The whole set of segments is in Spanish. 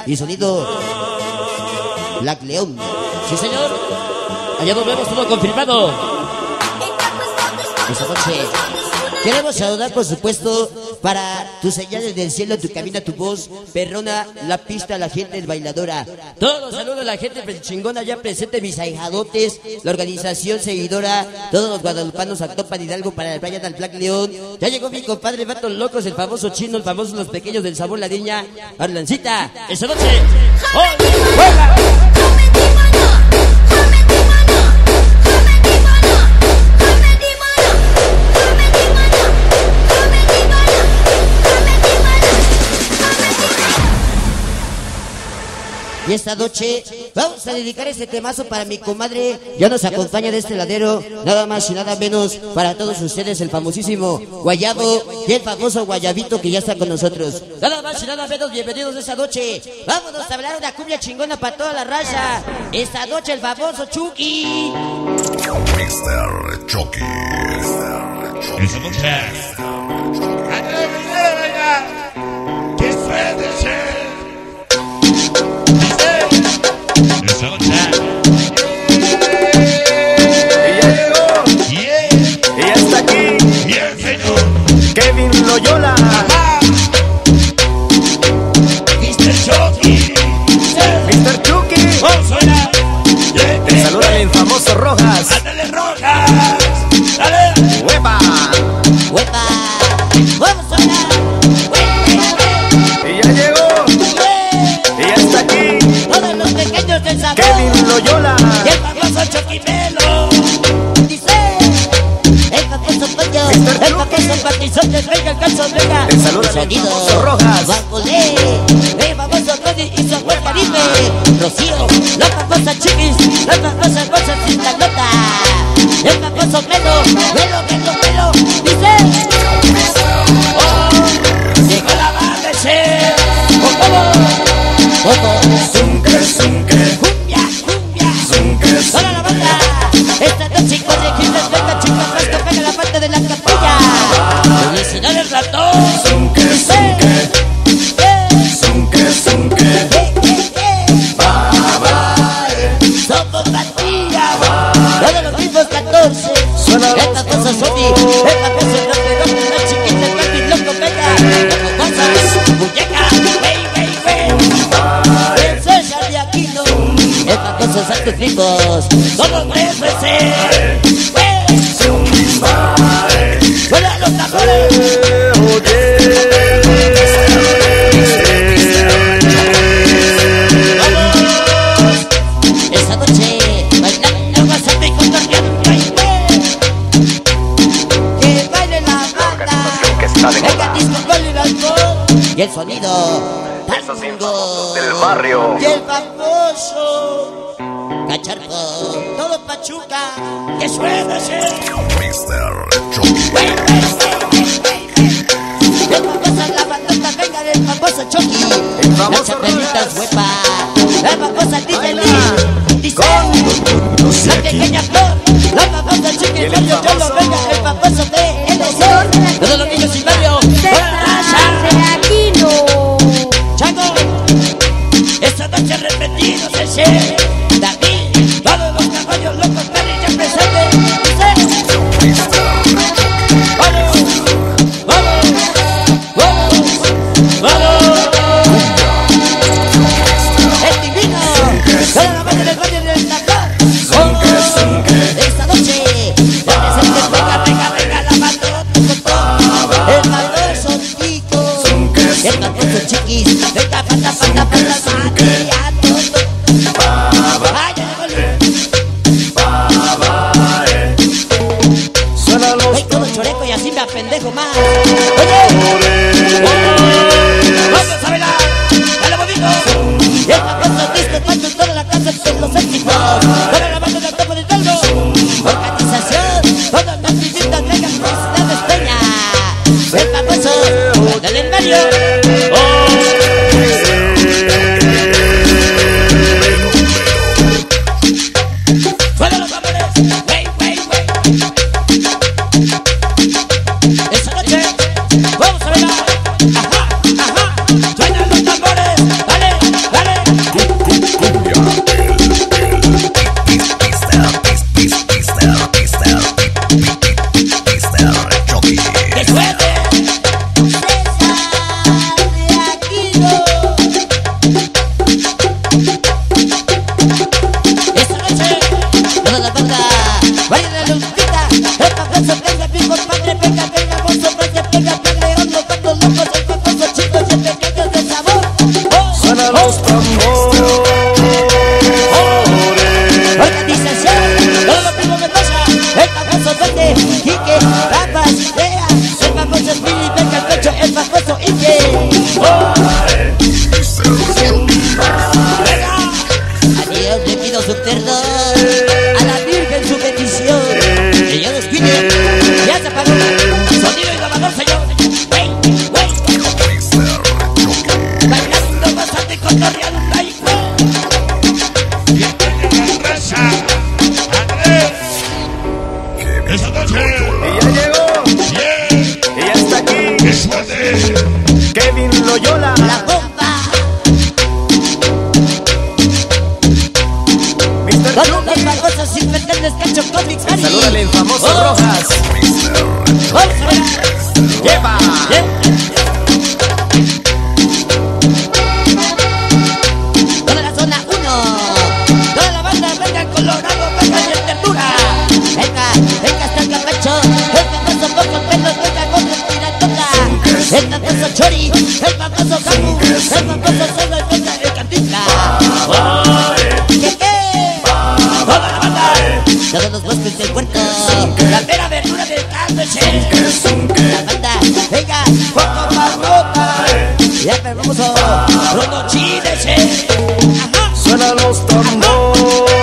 y sonido Black León. Sí, señor. Allá nos vemos, todo confirmado. Esta noche queremos saludar, por supuesto, para tus señales del cielo, tu camino, tu voz, perrona, la pista, la gente, el bailadora. Todos saludos a la gente chingona ya presente, mis ahijadotes, la organización seguidora, todos los guadalupanos Actopan Hidalgo para el Brian al Black León. Ya llegó mi compadre Vatos Locos, el famoso chino, el famoso Los Pequeños del Sabor La Niña, Arlancita. Esta noche, ¡oh, juega! Y esta noche vamos a dedicar este temazo para mi comadre. Ya nos acompaña de este ladero, nada más y nada menos para todos ustedes, el famosísimo Guayabo y el famoso Guayabito que ya está con nosotros. Nada más y nada menos, bienvenidos esta noche. Vámonos a hablar una cumbia chingona para toda la raza. Esta noche el famoso Chucky. Mr. Chucky. Esta noche. ¡Qué suerte! Esta noche. Ella llegó. Yeah. Ella está aquí. Bien, señor. Kevin Loyola. Mr. Chucky. Mr. Chucky. Vamos a bailar. Te saluda el famoso Rojas. Ándale, Rojas. Dale. ¡Huepa! ¡Huepa! ¡Vamos a hablar! Ella llegó. Ella está aquí. Todos los pequeños del sabor. Kevin Loyola. Y el famoso Chucky Melo. Dice, el famoso pollo, el famoso patizote, venga el calzo, venga. Te saluda el famoso Rojas. Bambolé, el famoso Tony y su amor Caribe. Rocío, la famosa Chiquis, la famosa Rosa Cintalota. El famoso Melo, Melo. Dice, Llegó la banda, che. Zunque, zunque. cumbia. Zunque, Toda la banda, esta noche con leyendas, venga chica, fresca, pega la parte de la capilla. Publicidad el ratón. zunque, zunque. Zunque, zunque. Somos pandilla, todos los mismos 14. Suena El famoso Sony, el famoso Roque, la chiquita, el papi loco, venga. Como cosas, muñeca, wey. El César de Aquino, el famoso Santos Grifos. Todos préstese. ¡Suena los tambores! Esta noche, bailando WhatsApp y cotorreando, que baile la banda, venga disco con el alcohol y el sonido tango del barrio. y el famoso Cacharpo, todo Pachuca, que suena ese. Mr. Chucky. El famoso la bandota, venga del famoso Chucky, El las famoso chapelitas Ruedas. huepa, la famosa DJ Baila. Lee, dice, la pequeña flor, la famosa Chiqui, el Mario Cholo, famoso- venga el famoso TLC, Todos los niños sin barrio. Chango, Esta noche repetidos, ese. David, Todos los caballos locos, Perry ya presente. dice, el divino, toda la banda del barrio del Dakar. Esta noche, venga la bandota, el famoso Tico, el famoso Chiquis, venga, pata, ay, Suena los ay, todo choreco y así me apendejo más. Oye, Vamos a bailar. Dale, bonito. el famoso disco, cuando toda la casa de los éxitos, toda la banda del topo del talgo, organización, todas las visitas, venga, felicidades, Peña, el famoso, dale el barrio. Suena los tambores. Wey. Esta noche, vamos a bailar. Suenan los tambores. Dale. Suena los tambores. Organización, todos los primos Mendoza, el famoso Duende, Quique, Papas, Rea, el famoso Spiri, Beca, el pecho, el famoso Ike. Adiós, le pido su perdón, a la Virgen su bendición, que yo los cuide, ya se apagó, sonido innovador, señor. Wey, wey, bailando bastante con Torreal, Esa noche. Ella llegó. Bien. Ella está aquí. ¡Qué suerte! Kevin Loyola. la bomba. Mr. Todos Chucky. los famosos infantiles Cacho Comics, Ari. Salúdale el famoso Oh, Rojas. oh, Lleva. toda la zona 1, toda la banda, venga el Colorado, venga el Ternura. Venga hasta el Capacho, el famoso Poco Pelo, venga con el Piratota. El famoso Chori, el famoso Camu, el famoso Solo, venga el Cantinfla. ¿Qué? Toda la banda, todos los bosques del puerto, la mera verdura del Cáceres. La banda, venga, Poco Marrota. Ya famoso, Rono Chile, ajá. Suena los tambores.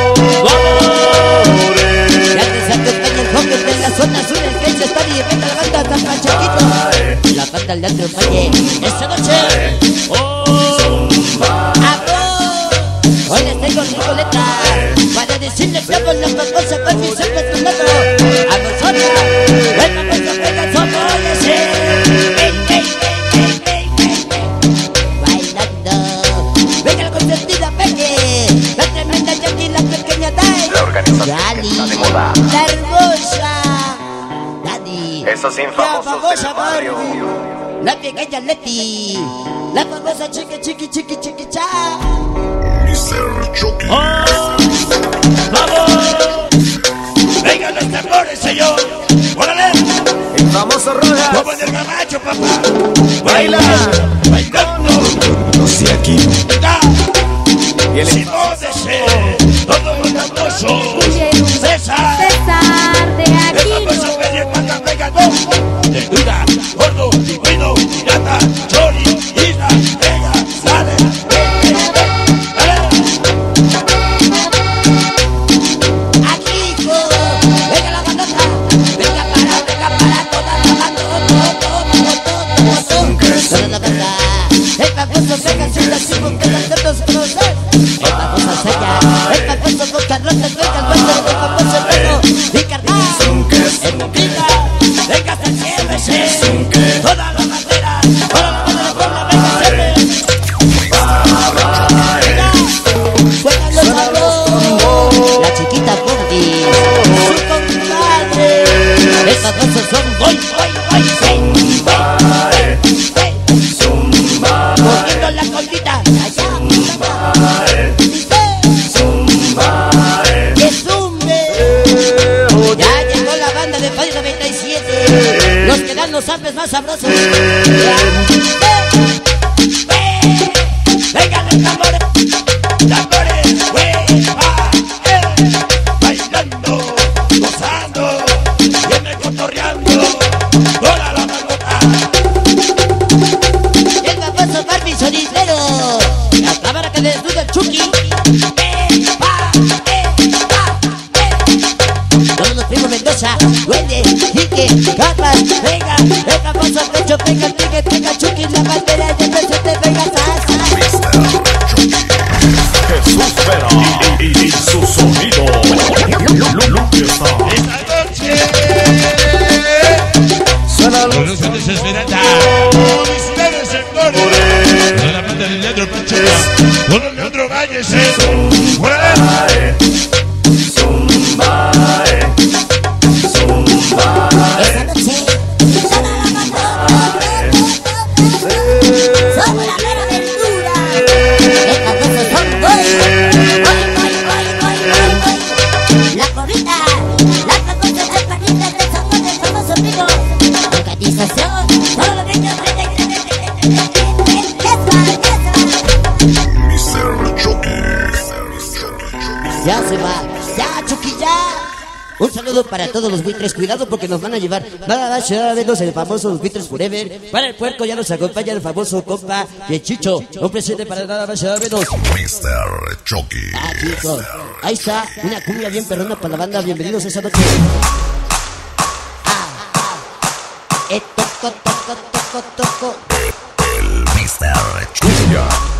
Ya te saco el joven de la zona sur, el que se está y venga la banda tan panchaquito. La banda le atropelle esta noche. ¡Amor! Hoy les tengo Nicoleta para decirles que con la famosa Papi siempre es tu lado. A nosotros, el famoso pega somos ese. Bailando, venga la consentida Peque, la tremenda Jackie, la pequeña Dai. La organización Dali, está de moda. la hermosa Dani, Esos la infamosos famosa del barrio. Barbie, la pequeña Leti, la famosa chiqui cha. Mr. Chucky. ¡Vamos! ¡Vengan los tambores, señor! ¡Órale! El famoso Rojas. ¡Como en el gabacho, papá! Baila. ¡Bailando! No sé aquí. ¡Venga! Y el ¡Simón de C! ¡Todos los famosos! ¡César! César de ¡El famoso Aquino. Medio Pata Vega 2! ¡Verdura! ¡Gordo! ¡Pingüino! ¡Pirata! ¡Chori! ¡Isla! ¡Vega! ¡Sale! Aquí, venga la bandota, venga para toda la banda, toda la banda. El famoso Vega sin la tribu que los cerdos conocen. El famoso Saya, el famoso Don Carlos, venga el dueño, el famoso Pedro, Ricardo, el Moquita, venga hasta el CMC, toda la bandera, toda la banda de Puebla, venga siempre. Venga, suenan los sabros, la chiquita Gordy, su compadre, el famoso son voy, moviendo la colita, allá, que zumbe. Ya llegó la banda de Fadi 97, los que dan los zapes más sabrosos. ¡Vengan los tambores! ¡Tambores! ¡Bailando! ¡Gozando! ¡Viene cotorreando! ¡Toda la bandota! El famoso Barbie sonidero, la cámara que les duda el Chucky. Todos los primos Mendoza, Duende, Quique, Capas, venga, el famoso pecho, venga, venga, Chucky, la bandera de presente, venga, salsa. Jesús Vera y su sonido. ¡Esta noche! Suena Con los los de Esmeralda. ¡Felicidades, señores! Con la banda de Leandro Pachuca. Con el Leandro Valles. ¡Órale! Esta noche, toda la banda, somos la mera verdura. El famoso son voy. La gorrita, la famosa chaparrita del sabor del famoso amigo. Organización, todos los niños, Ya se va. Ya, Chucky, ya. Un saludo para todos los buitres, cuidado porque nos van a llevar nada más y nada menos el famoso Buitres Forever. Para el puerco ya nos acompaña el famoso compa y el Chicho. Un presente para nada más y nada menos Mr. Chucky. Ah, chicos, ahí está, una cumbia bien perrona para la banda. Bienvenidos a esa noche. Toco. El Mr. Chucky.